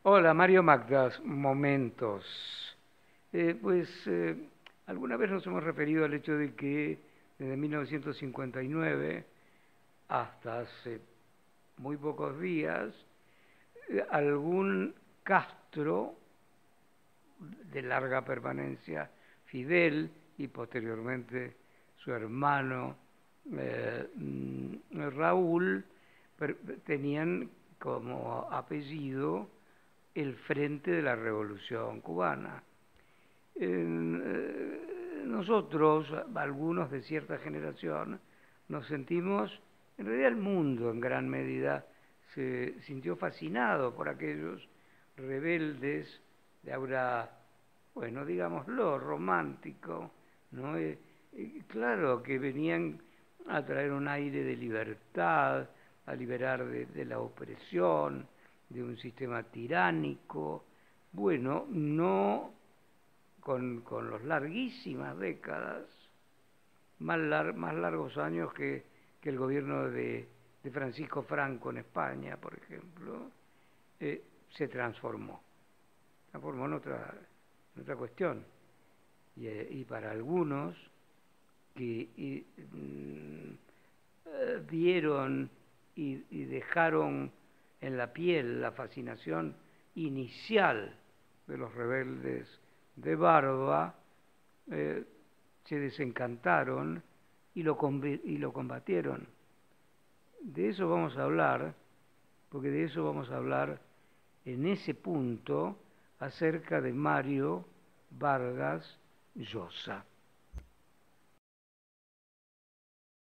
Hola, Mario Magdas, momentos. Alguna vez nos hemos referido al hecho de que desde 1959 hasta hace muy pocos días, algún Castro de larga permanencia, Fidel y posteriormente su hermano Raúl, tenían como apellido el Frente de la Revolución Cubana. Nosotros, algunos de cierta generación, nos sentimos, en realidad el mundo en gran medida se sintió fascinado por aquellos rebeldes de aura, bueno, digámoslo, romántico, ¿no? Claro que venían a traer un aire de libertad, a liberar de la opresión, de un sistema tiránico, bueno, no con las larguísimas décadas, más largos años que el gobierno de Francisco Franco en España, por ejemplo, se transformó en otra cuestión. Y para algunos que vieron y dejaron en la piel la fascinación inicial de los rebeldes de Barba, eh, se desencantaron y lo combatieron. De eso vamos a hablar, porque de eso vamos a hablar en ese punto acerca de Mario Vargas Llosa.